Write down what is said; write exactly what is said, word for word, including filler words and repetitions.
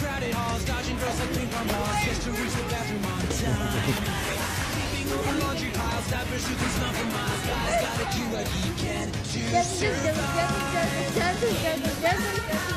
crowded halls, dodging girls like ping pong balls, just to reach the bathroom on time. Leaping over laundry piles, divers who can smell for miles. Guys gotta do what he can to survive.